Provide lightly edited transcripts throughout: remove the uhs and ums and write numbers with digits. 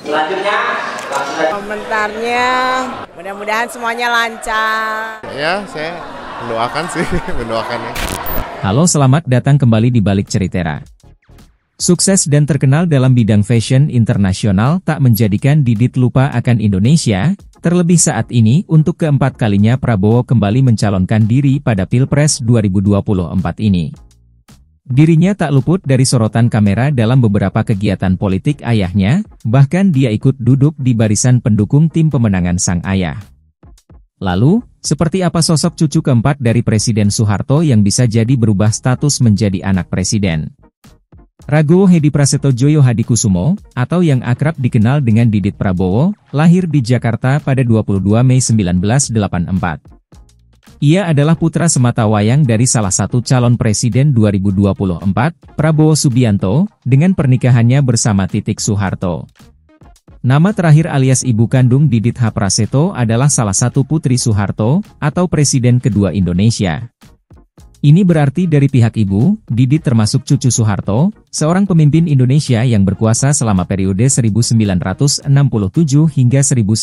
Selanjutnya, komentarnya mudah-mudahan semuanya lancar. Ya, saya mendoakan sih, mendoakannya. Halo, selamat datang kembali di Balik Ceritera. Sukses dan terkenal dalam bidang fashion internasional tak menjadikan Didit lupa akan Indonesia, terlebih saat ini untuk keempat kalinya Prabowo kembali mencalonkan diri pada Pilpres 2024 ini. Dirinya tak luput dari sorotan kamera dalam beberapa kegiatan politik ayahnya, bahkan dia ikut duduk di barisan pendukung tim pemenangan sang ayah. Lalu, seperti apa sosok cucu keempat dari Presiden Soeharto yang bisa jadi berubah status menjadi anak presiden? Ragowo Hedi Prasetyo Joyo Hadikusumo, atau yang akrab dikenal dengan Didit Prabowo, lahir di Jakarta pada 22 Mei 1984. Ia adalah putra sematawayang dari salah satu calon presiden 2024, Prabowo Subianto, dengan pernikahannya bersama Titik Soeharto. Nama terakhir alias ibu kandung Didit H. Prasetyo adalah salah satu putri Soeharto, atau presiden kedua Indonesia. Ini berarti dari pihak ibu, Didit termasuk cucu Soeharto, seorang pemimpin Indonesia yang berkuasa selama periode 1967 hingga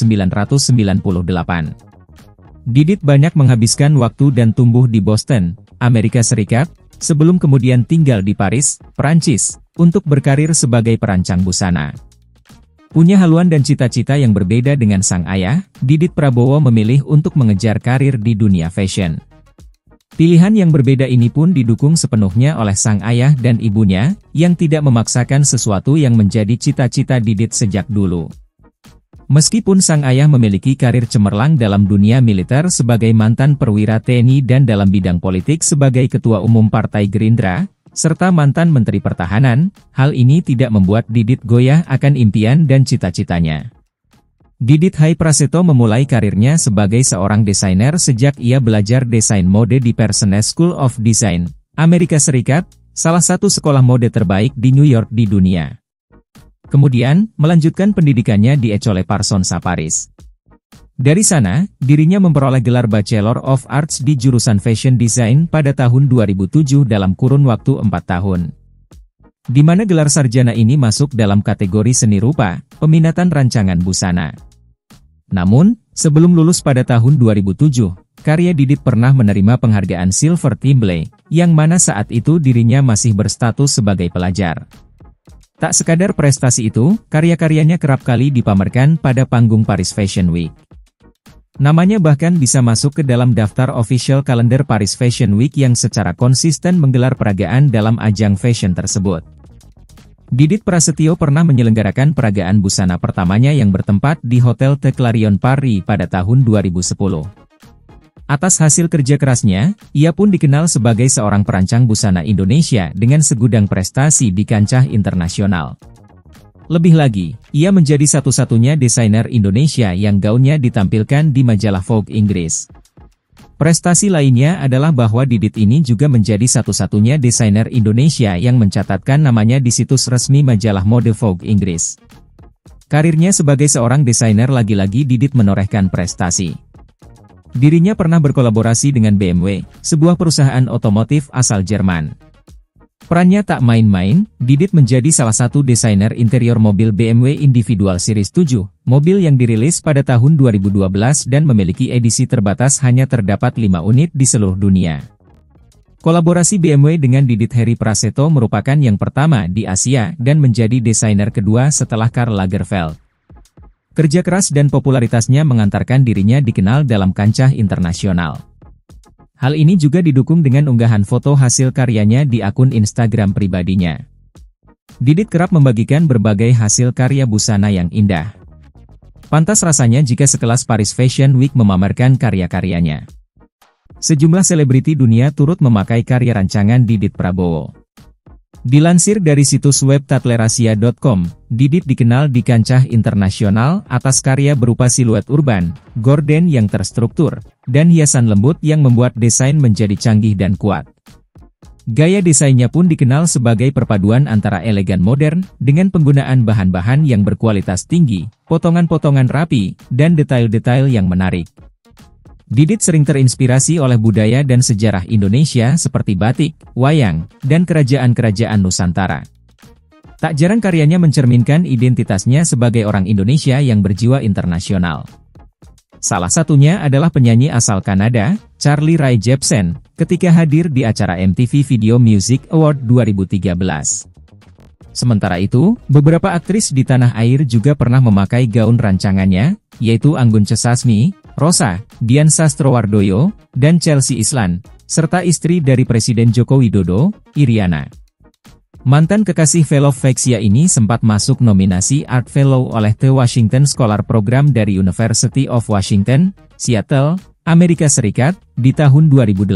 1998. Didit banyak menghabiskan waktu dan tumbuh di Boston, Amerika Serikat, sebelum kemudian tinggal di Paris, Prancis, untuk berkarir sebagai perancang busana. Punya haluan dan cita-cita yang berbeda dengan sang ayah, Didit Prabowo memilih untuk mengejar karir di dunia fashion. Pilihan yang berbeda ini pun didukung sepenuhnya oleh sang ayah dan ibunya, yang tidak memaksakan sesuatu yang menjadi cita-cita Didit sejak dulu. Meskipun sang ayah memiliki karir cemerlang dalam dunia militer sebagai mantan perwira TNI dan dalam bidang politik sebagai Ketua Umum Partai Gerindra, serta mantan Menteri Pertahanan, hal ini tidak membuat Didit goyah akan impian dan cita-citanya. Didit H. Prasetyo memulai karirnya sebagai seorang desainer sejak ia belajar desain mode di Parsons School of Design, Amerika Serikat, salah satu sekolah mode terbaik di New York di dunia. Kemudian, melanjutkan pendidikannya di École Parsons Paris. Dari sana, dirinya memperoleh gelar Bachelor of Arts di jurusan Fashion Design pada tahun 2007 dalam kurun waktu 4 tahun. Di mana gelar sarjana ini masuk dalam kategori seni rupa, peminatan rancangan busana. Namun, sebelum lulus pada tahun 2007, karya Didit pernah menerima penghargaan Silver Thimble, yang mana saat itu dirinya masih berstatus sebagai pelajar. Tak sekadar prestasi itu, karya-karyanya kerap kali dipamerkan pada panggung Paris Fashion Week. Namanya bahkan bisa masuk ke dalam daftar official kalender Paris Fashion Week yang secara konsisten menggelar peragaan dalam ajang fashion tersebut. Didit Prasetyo pernah menyelenggarakan peragaan busana pertamanya yang bertempat di Hotel The Clarion Paris pada tahun 2010. Atas hasil kerja kerasnya, ia pun dikenal sebagai seorang perancang busana Indonesia dengan segudang prestasi di kancah internasional. Lebih lagi, ia menjadi satu-satunya desainer Indonesia yang gaunnya ditampilkan di majalah Vogue Inggris. Prestasi lainnya adalah bahwa Didit ini juga menjadi satu-satunya desainer Indonesia yang mencatatkan namanya di situs resmi majalah mode Vogue Inggris. Karirnya sebagai seorang desainer lagi-lagi Didit menorehkan prestasi. Dirinya pernah berkolaborasi dengan BMW, sebuah perusahaan otomotif asal Jerman. Perannya tak main-main, Didit menjadi salah satu desainer interior mobil BMW Individual Series 7, mobil yang dirilis pada tahun 2012 dan memiliki edisi terbatas hanya terdapat 5 unit di seluruh dunia. Kolaborasi BMW dengan Didit Heri Prasetyo merupakan yang pertama di Asia dan menjadi desainer kedua setelah Karl Lagerfeld. Kerja keras dan popularitasnya mengantarkan dirinya dikenal dalam kancah internasional. Hal ini juga didukung dengan unggahan foto hasil karyanya di akun Instagram pribadinya. Didit kerap membagikan berbagai hasil karya busana yang indah. Pantas rasanya jika sekelas Paris Fashion Week memamerkan karya-karyanya. Sejumlah selebriti dunia turut memakai karya rancangan Didit Prabowo. Dilansir dari situs web tatlerasia.com, Didit dikenal di kancah internasional atas karya berupa siluet urban, gorden yang terstruktur, dan hiasan lembut yang membuat desain menjadi canggih dan kuat. Gaya desainnya pun dikenal sebagai perpaduan antara elegan modern, dengan penggunaan bahan-bahan yang berkualitas tinggi, potongan-potongan rapi, dan detail-detail yang menarik. Didit sering terinspirasi oleh budaya dan sejarah Indonesia seperti batik, wayang, dan kerajaan-kerajaan Nusantara. Tak jarang karyanya mencerminkan identitasnya sebagai orang Indonesia yang berjiwa internasional. Salah satunya adalah penyanyi asal Kanada, Carly Rae Jepsen, ketika hadir di acara MTV Video Music Award 2013. Sementara itu, beberapa aktris di tanah air juga pernah memakai gaun rancangannya, yaitu Anggun C. Sasmi, Rosa, Dian Sastrowardoyo, dan Chelsea Islan, serta istri dari Presiden Joko Widodo, Iriana. Mantan kekasih Velov Vexia ini sempat masuk nominasi Art Fellow oleh The Washington Scholar Program dari University of Washington, Seattle, Amerika Serikat, di tahun 2018.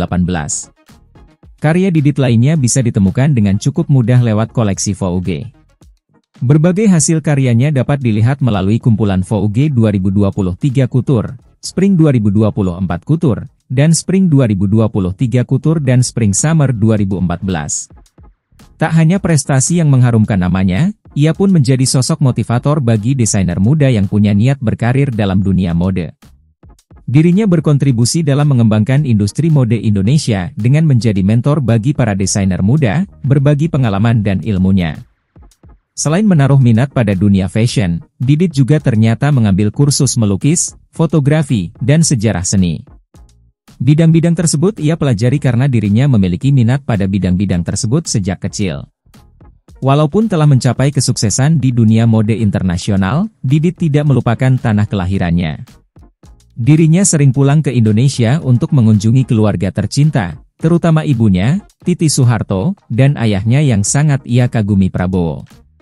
Karya Didit lainnya bisa ditemukan dengan cukup mudah lewat koleksi Vogue. Berbagai hasil karyanya dapat dilihat melalui kumpulan Vogue 2023 Couture, Spring 2024 Couture, dan Spring 2023 Couture dan Spring Summer 2014. Tak hanya prestasi yang mengharumkan namanya, ia pun menjadi sosok motivator bagi desainer muda yang punya niat berkarir dalam dunia mode. Dirinya berkontribusi dalam mengembangkan industri mode Indonesia dengan menjadi mentor bagi para desainer muda, berbagi pengalaman dan ilmunya. Selain menaruh minat pada dunia fashion, Didit juga ternyata mengambil kursus melukis, fotografi, dan sejarah seni. Bidang-bidang tersebut ia pelajari karena dirinya memiliki minat pada bidang-bidang tersebut sejak kecil. Walaupun telah mencapai kesuksesan di dunia mode internasional, Didit tidak melupakan tanah kelahirannya. Dirinya sering pulang ke Indonesia untuk mengunjungi keluarga tercinta, terutama ibunya, Titi Soeharto, dan ayahnya yang sangat ia kagumi, Prabowo.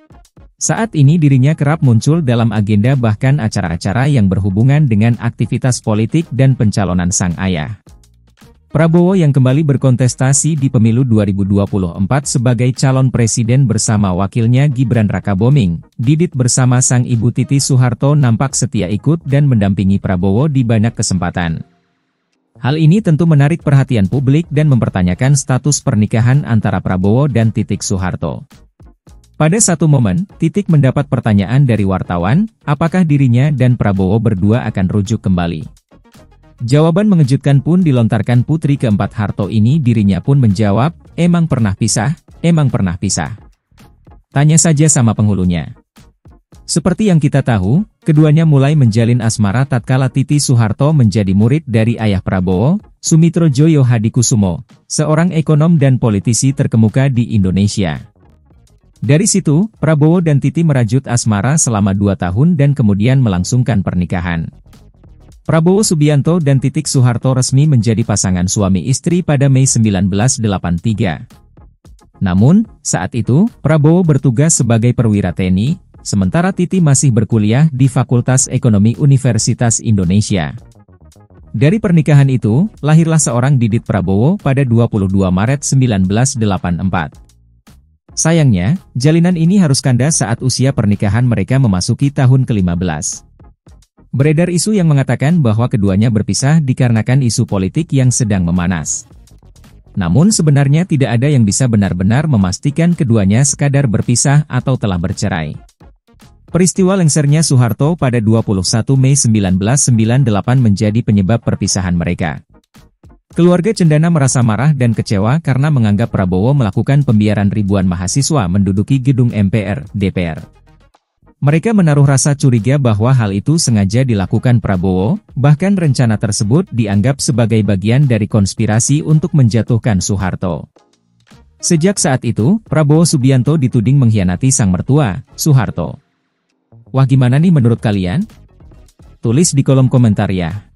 Saat ini dirinya kerap muncul dalam agenda bahkan acara-acara yang berhubungan dengan aktivitas politik dan pencalonan sang ayah. Prabowo yang kembali berkontestasi di pemilu 2024 sebagai calon presiden bersama wakilnya Gibran Rakabuming, Didit bersama sang ibu Titi Soeharto nampak setia ikut dan mendampingi Prabowo di banyak kesempatan. Hal ini tentu menarik perhatian publik dan mempertanyakan status pernikahan antara Prabowo dan Titi Soeharto. Pada satu momen, Titik mendapat pertanyaan dari wartawan, apakah dirinya dan Prabowo berdua akan rujuk kembali. Jawaban mengejutkan pun dilontarkan putri keempat Harto ini, dirinya pun menjawab, emang pernah pisah, emang pernah pisah. Tanya saja sama penghulunya. Seperti yang kita tahu, keduanya mulai menjalin asmara tatkala Titi Soeharto menjadi murid dari ayah Prabowo, Sumitro Joyo Hadikusumo, seorang ekonom dan politisi terkemuka di Indonesia. Dari situ, Prabowo dan Titi merajut asmara selama 2 tahun dan kemudian melangsungkan pernikahan. Prabowo Subianto dan Titi Soeharto resmi menjadi pasangan suami istri pada Mei 1983. Namun, saat itu, Prabowo bertugas sebagai perwira TNI, sementara Titi masih berkuliah di Fakultas Ekonomi Universitas Indonesia. Dari pernikahan itu, lahirlah seorang Didit Prabowo pada 22 Maret 1984. Sayangnya, jalinan ini harus kandas saat usia pernikahan mereka memasuki tahun ke-15. Beredar isu yang mengatakan bahwa keduanya berpisah dikarenakan isu politik yang sedang memanas. Namun sebenarnya tidak ada yang bisa benar-benar memastikan keduanya sekadar berpisah atau telah bercerai. Peristiwa lengsernya Soeharto pada 21 Mei 1998 menjadi penyebab perpisahan mereka. Keluarga cendana merasa marah dan kecewa karena menganggap Prabowo melakukan pembiaran ribuan mahasiswa menduduki gedung MPR, DPR. Mereka menaruh rasa curiga bahwa hal itu sengaja dilakukan Prabowo, bahkan rencana tersebut dianggap sebagai bagian dari konspirasi untuk menjatuhkan Soeharto. Sejak saat itu, Prabowo Subianto dituding mengkhianati sang mertua, Soeharto. Wah, gimana nih menurut kalian? Tulis di kolom komentar ya.